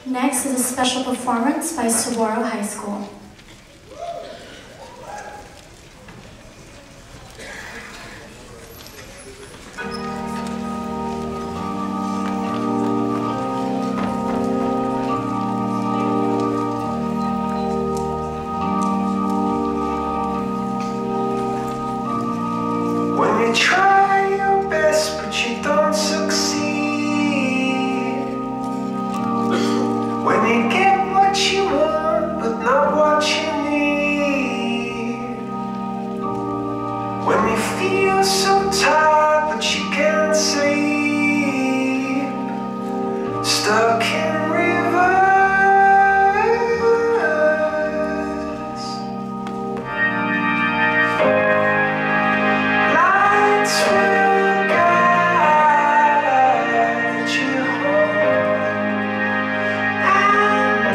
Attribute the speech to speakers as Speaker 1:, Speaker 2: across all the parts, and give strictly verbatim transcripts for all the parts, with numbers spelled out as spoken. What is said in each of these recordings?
Speaker 1: Next is a special performance by Saguaro High School.
Speaker 2: When you try your best but you don't succeed, when you get what you want but not what you need, when you feel so tired but you can't sleep, stuck in reverse. Lights will guide you home and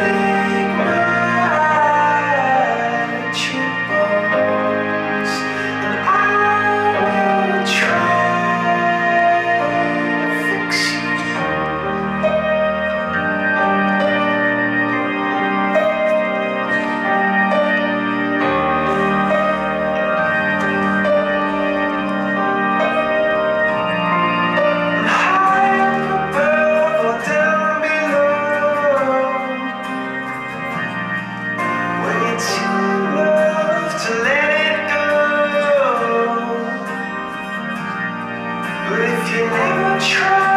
Speaker 2: ignite your bones, and I will try to fix you. But if you never try